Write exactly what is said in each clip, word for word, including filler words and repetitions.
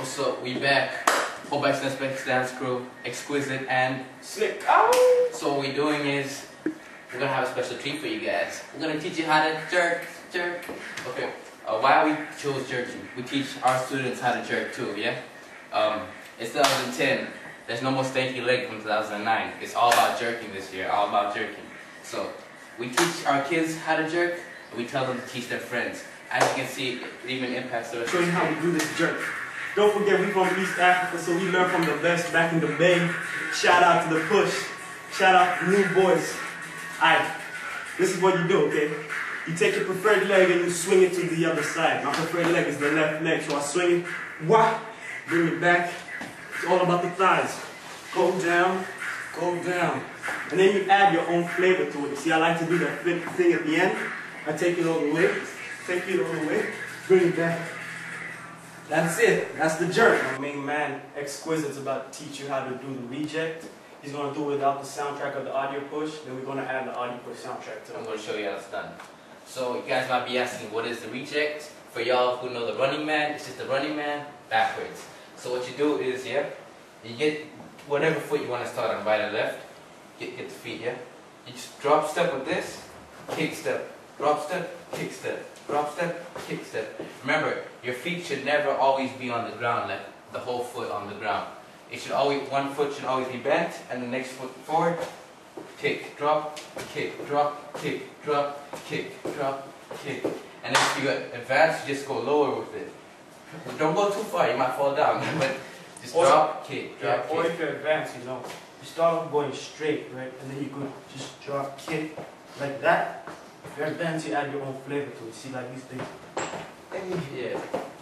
What's up? We back. HOPAC Suspects Dance Crew, exquisite and slick. Oh. So what we're doing is we're gonna have a special treat for you guys. We're gonna teach you how to jerk, jerk. Okay. Uh, why we chose jerking? We teach our students how to jerk too. Yeah. Um, it's two thousand ten. There's no more stanky leg from two thousand nine. It's all about jerking this year. All about jerking. So we teach our kids how to jerk, and we tell them to teach their friends. As you can see, it even impacts the rest Show you how we do this jerk. Don't forget, we from East Africa, so we learn from the best back in the Bay. Shout out to the push. Shout out to new boys. Alright, this is what you do, okay? You take your preferred leg and you swing it to the other side. My preferred leg is the left leg, so I swing it. Wah! Bring it back. It's all about the thighs. Go down, go down. And then you add your own flavor to it. See, I like to do that thing at the end. I take it all the way. Take it all the way. Bring it back. That's it. That's the jerk. My main man, Exquisite's about to teach you how to do the reject. He's going to do it without the soundtrack of the audio push. Then we're going to add the audio push soundtrack to it. I'm going to show you how it's done. So you guys might be asking, what is the reject? For y'all who know the running man, it's just the running man backwards. So what you do is, yeah, you get whatever foot you want to start on, right or left. Get, get the feet, yeah? You just drop step with this, kick step, drop step, kick step. Drop step, kick step. Remember, your feet should never always be on the ground, like the whole foot on the ground. It should always, one foot should always be bent, and the next foot forward. Kick, drop, kick, drop, kick, drop, kick, drop, kick. And then if you advance, you just go lower with it. Don't go too far, you might fall down. But just or, drop, kick, drop, yeah, kick. Or if you advance, you know, you start off going straight, right? And then you could just drop, kick, like that. If you're advanced, you add your own flavor to it. See, like these things. Yeah.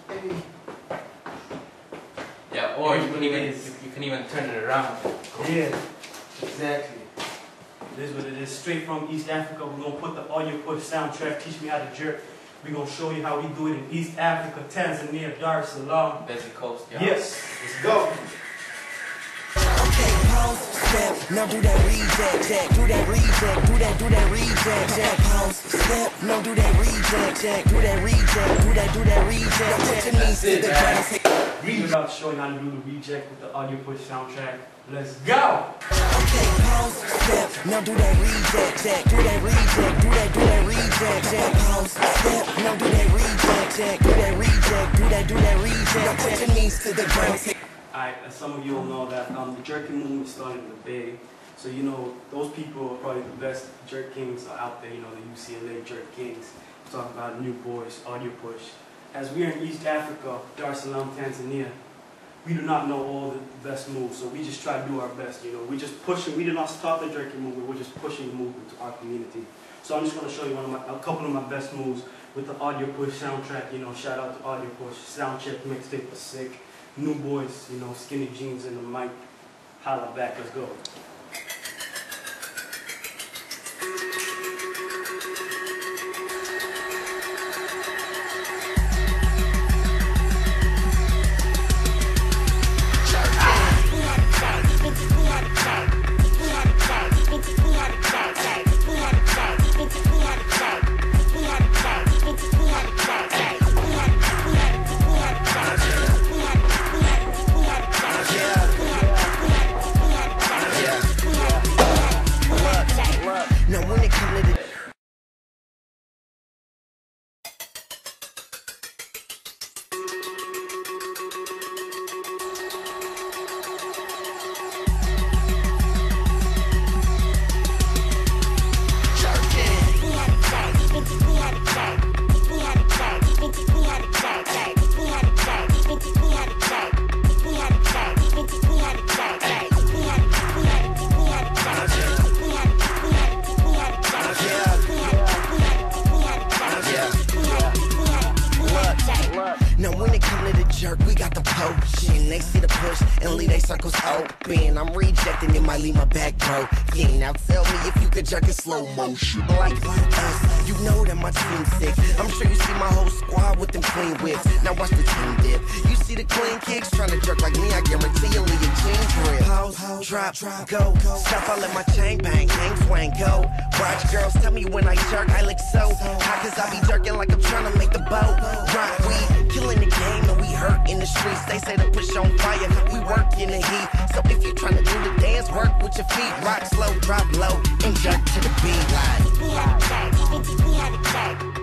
Yeah, or you can even you can even turn it around. Yeah, exactly. This is what it is. Straight from East Africa. We're gonna put the audio push soundtrack. Teach me how to jerk. We're gonna show you how we do it in East Africa, Tanzania, Dar es Salaam. Busy coast, yeah. Yes, let's go. Step, now do that reject, jack, do that reject, do that, do that reject, jack, pause, step, now do that reject, jack, do that reject, do that, do that reject, put your knees to the ground. We're about showing how to do the reject with the audio push soundtrack. Let's go! Okay, pause, step, now do that reject, jack, do that reject, do that, do that reject, jack, pause, step, now do that reject, jack, do that reject, do that, do that reject, put your knees to the ground. Alright, as some of you all know that um, the Jerkiin movement started in the Bay. So you know, those people are probably the best Jerkins out there, you know, the U C L A Jerkins. Talking about new boys, audio push. As we are in East Africa, Dar es Salaam, Tanzania, we do not know all the best moves, so we just try to do our best, you know. We just pushing, we did not start the Jerkiin movement, we're just pushing the movement to our community. So I'm just going to show you one of my, a couple of my best moves with the audio push soundtrack, you know, shout out to audio push, sound check, mixtape was sick. New boys, you know, skinny jeans and the mic. Holla back, let's go. We got the potion, they see the push and leave they circles open. I'm rejecting, it might leave my back broken. Now tell me if you could jerk in slow motion like us. You know that my team's sick. I'm sure you see my whole squad with them clean whips. Now watch the team dip. You see the clean kicks trying to jerk like me. I guarantee you'll leave your jeans grip. Pause, drop, go. Stop, I let my chain bang, hang, swing, go. Watch girls tell me when I jerk, I look so hot, cause I be jerking like I'm trying to make the boat. Rock, we killing the game and we hurt. In the streets, they say the push on fire. We work in the heat. So if you tryna do the dance, work with your feet. Rock slow, drop low, and jerk to the beat. Teach me how to jack. Teach me how to jack.